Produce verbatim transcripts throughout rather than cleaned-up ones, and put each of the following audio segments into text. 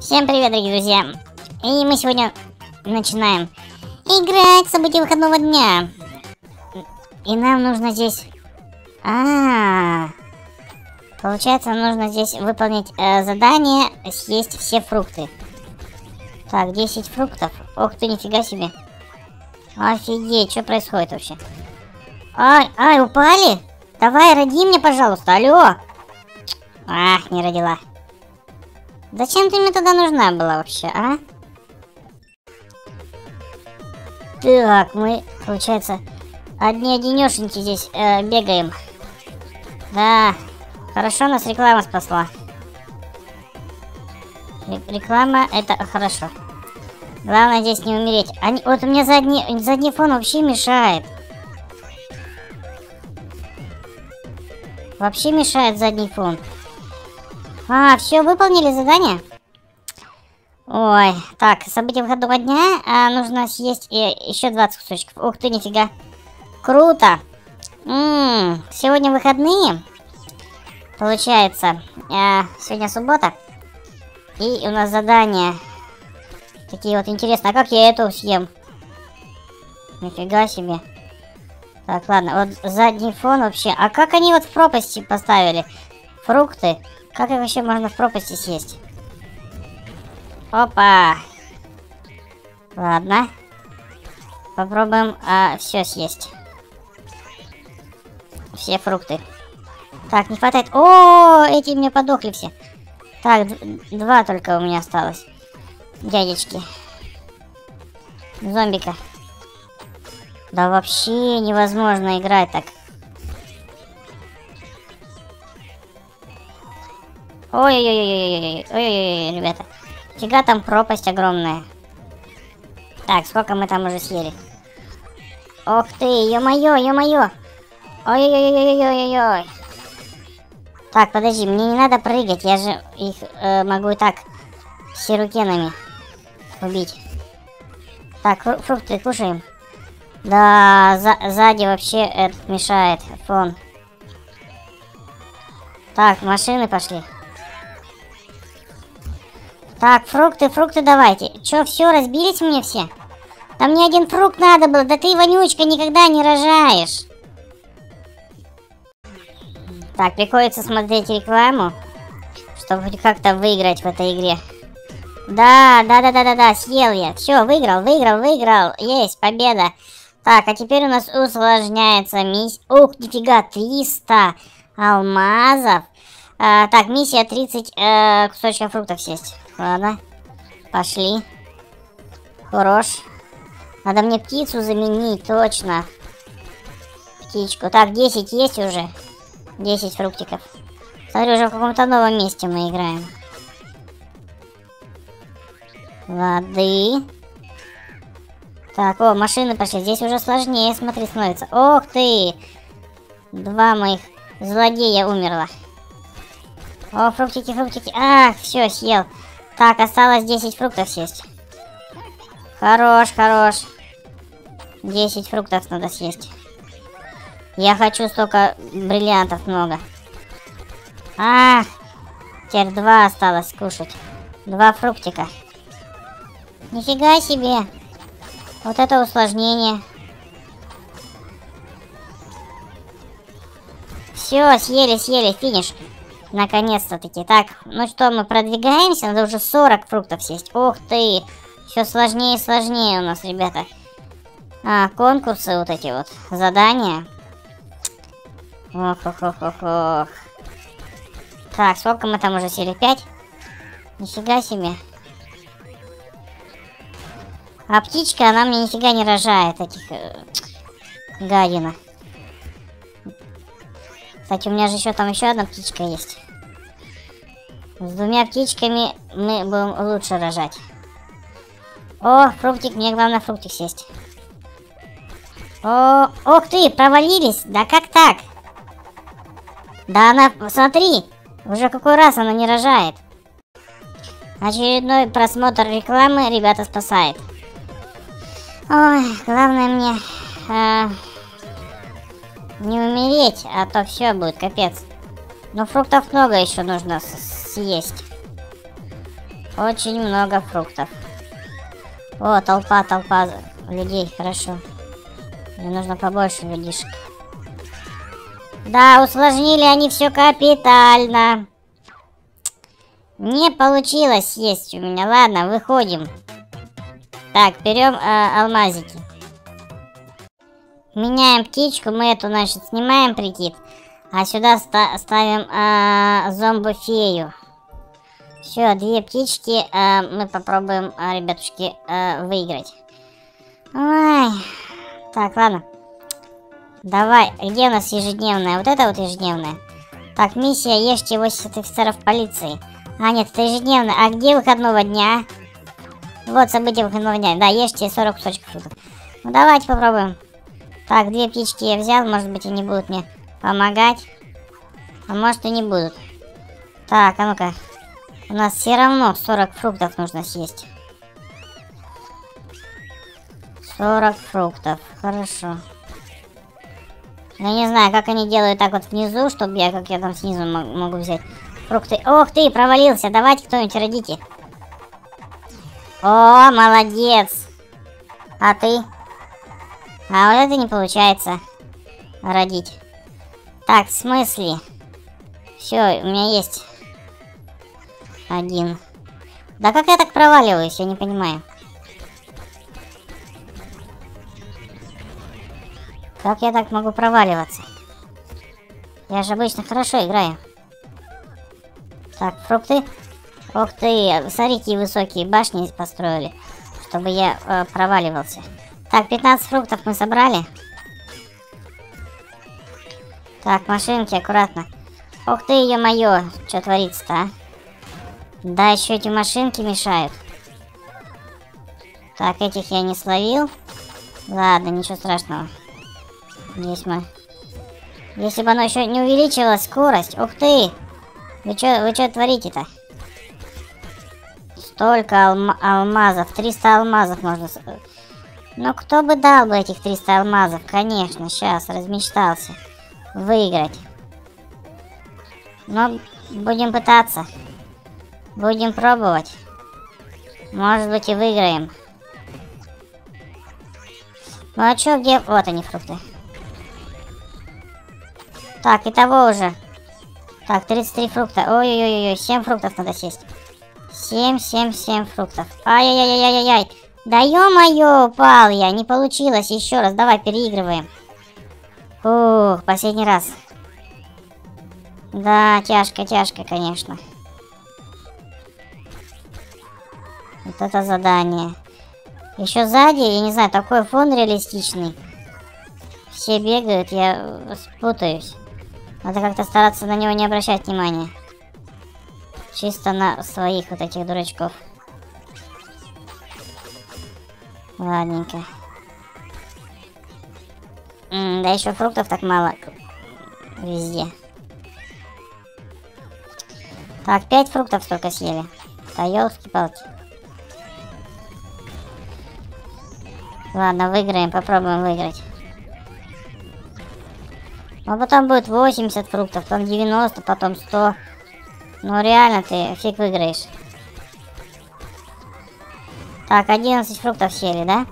Всем привет, дорогие друзья! И мы сегодня начинаем играть в события выходного дня. И нам нужно здесь... А, -а, -а. Получается, нужно здесь выполнить э, задание съесть все фрукты. Так, десять фруктов. Ох ты, нифига себе. Офигеть, что происходит вообще? Ай, ай, упали? Давай, роди мне, пожалуйста, алло. Ах, не родила. Зачем ты мне тогда нужна была вообще, а? Так, мы, получается, одни-одинешеньки здесь э, бегаем. Да, хорошо, нас реклама спасла. Реклама, это хорошо. Главное здесь не умереть. Они, вот у меня задний, задний фон вообще мешает. Вообще мешает задний фон. А, все, выполнили задание? Ой, так, события выходного дня. А, нужно съесть э, еще двадцать кусочков. Ух ты, нифига. Круто. М-м, сегодня выходные. Получается, э, сегодня суббота. И у нас задания такие вот интересные. А как я эту съем? Нифига себе. Так, ладно, вот задний фон вообще. А как они вот в пропасти поставили? Фрукты. Как их вообще можно в пропасти съесть? Опа! Ладно. Попробуем а, все съесть. Все фрукты. Так, не хватает. О, эти мне подохли все. Так, два только у меня осталось. Дядечки. Зомбика. Да вообще невозможно играть так. Ой-ой-ой-ой-ой-ой, ой-ой-ой, ребята. Фига там пропасть огромная. Так, сколько мы там уже съели? Ох ты, ё-моё, ё-моё. Ой-ой-ой-ой-ой-ой-ой. Так, подожди, мне не надо прыгать, я же их э, могу и так сирукенами убить. Так, фру фрукты кушаем. Да, за сзади вообще этот мешает фон. Так, машины пошли. Так, фрукты, фрукты давайте. Чё, все, разбились мне все? Там мне один фрукт надо было. Да ты, вонючка, никогда не рожаешь. Так, приходится смотреть рекламу, чтобы хоть как-то выиграть в этой игре. Да, да, да, да, да, да, съел я. Все, выиграл, выиграл, выиграл. Есть, победа. Так, а теперь у нас усложняется миссия. Ух, нифига, триста алмазов. А, так, миссия тридцать э, кусочков фруктов съесть. Ладно, пошли. Хорош. Надо мне птицу заменить, точно. Птичку. Так, десять есть уже. десять фруктиков. Смотри, уже в каком-то новом месте мы играем. Лады. Так, о, машины пошли. Здесь уже сложнее, смотри, становится. Ох ты! Два моих злодея умерло. О, фруктики, фруктики. Ах, все, съел. Так, осталось десять фруктов съесть. Хорош, хорош. десять фруктов надо съесть. Я хочу столько бриллиантов много. Ах, теперь два осталось кушать. Два фруктика. Нифига себе. Вот это усложнение. Все, съели, съели, финиш. Наконец-то таки. Так, ну что, мы продвигаемся. Надо уже сорок фруктов съесть. Ух ты. Все сложнее и сложнее у нас, ребята. А, конкурсы вот эти вот. Задания. Ох-ох-ох-ох-ох. Так, сколько мы там уже съели? пять? Нифига себе. А птичка, она мне нифига не рожает этих э, гадина. Кстати, у меня же еще там еще одна птичка есть. С двумя птичками мы будем лучше рожать. О, фруктик, мне главное фруктик съесть. О, ох ты, провалились. Да как так? Да она, смотри, уже какой раз она не рожает. Очередной просмотр рекламы ребята спасает. Ой, главное мне э, не умереть, а то все будет капец. Но фруктов много еще нужно съесть. Очень много фруктов. О, толпа, толпа людей, хорошо. Мне нужно побольше людишек. Да, усложнили они все капитально. Не получилось съесть у меня. Ладно, выходим. Так, берем э, алмазики. Меняем птичку. Мы эту, значит, снимаем прикид. А сюда ста ставим э, зомбофею. Все, две птички. Э, мы попробуем, э, ребятушки, э, выиграть. Ой. Так, ладно. Давай. Где у нас ежедневная? Вот это вот ежедневная. Так, миссия: ешьте восемьдесят офицеров полиции. А, нет, это ежедневная. А где выходного дня? Вот события выходного дня. Да, ешьте сорок кусочков фруктов. Ну, давайте попробуем. Так, две птички я взял. Может быть, они будут мне помогать. А может, и не будут. Так, а ну-ка. У нас все равно сорок фруктов нужно съесть. сорок фруктов. Хорошо. Я не знаю, как они делают так вот внизу, чтобы я, как я там снизу могу взять фрукты. Ох ты, провалился. Давайте кто-нибудь родите. О, молодец. А ты? А вот это не получается родить. Так, в смысле? Все, у меня есть один. Да как я так проваливаюсь, я не понимаю. Как я так могу проваливаться? Я же обычно хорошо играю. Так, фрукты. Ух ты, смотрите, высокие башни построили, чтобы я э, проваливался. Так, пятнадцать фруктов мы собрали. Так, машинки, аккуратно. Ух ты, ё-моё, что творится-то, а? Да, еще эти машинки мешают. Так, этих я не словил. Ладно, ничего страшного. Здесь мы... Если бы оно еще не увеличило скорость. Ух ты! Вы что вы что творите-то? Столько алма алмазов. триста алмазов можно... Ну, кто бы дал бы этих триста алмазов? Конечно, сейчас размечтался выиграть. Но будем пытаться. Будем пробовать. Может быть, и выиграем. Ну, а чё, где... Вот они, фрукты. Так, итого уже. Так, тридцать три фрукта. Ой-ой-ой-ой, семь фруктов надо съесть. семь, семь, семь фруктов. Ай-яй-яй-яй-яй-яй. Да ё-моё, упал я. Не получилось. Еще раз. Давай, переигрываем. Ух, последний раз. Да, тяжко-тяжко, конечно. Вот это задание. Еще сзади, я не знаю, такой фон реалистичный. Все бегают, я спутаюсь. Надо как-то стараться на него не обращать внимания. Чисто на своих вот этих дурачков. Ладненько. М да еще фруктов так мало везде. Так, пять фруктов только съели. Да ёлки-палки. Ладно, выиграем, попробуем выиграть. А потом будет восемьдесят фруктов, потом девяносто, потом сто. Ну реально ты фиг выиграешь. Так, одиннадцать фруктов съели, да?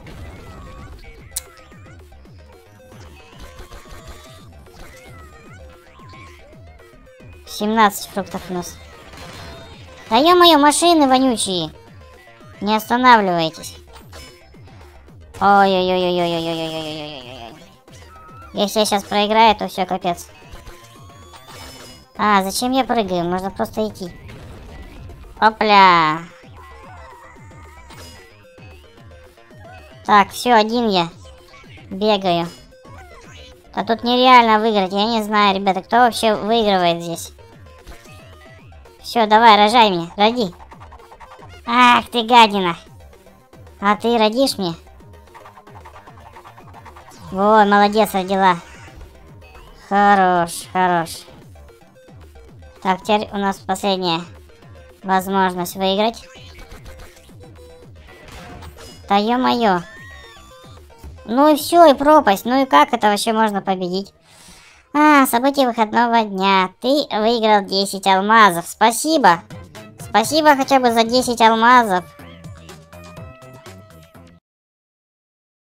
семнадцать фруктов у нас. Да ё-моё, машины вонючие. Не останавливайтесь. Ой-ой-ой-ой-ой-ой-ой-ой-ой-ой-ой-ой. Если я сейчас проиграю, то все, капец. А, зачем я прыгаю? Можно просто идти. Опля. Так, все, один я бегаю. А тут нереально выиграть. Я не знаю, ребята, кто вообще выигрывает здесь. Все, давай, рожай мне, роди. Ах ты, гадина. А ты родишь мне? Во, молодец, родила. Хорош, хорош. Так, теперь у нас последняя возможность выиграть. Да ё-моё. Ну и все, и пропасть. Ну и как это вообще можно победить? А, события выходного дня. Ты выиграл десять алмазов. Спасибо. Спасибо хотя бы за десять алмазов.